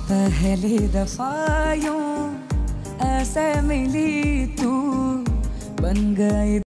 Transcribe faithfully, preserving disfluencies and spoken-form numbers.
पहली दफा यूं ऐसे मिली तू, बन गई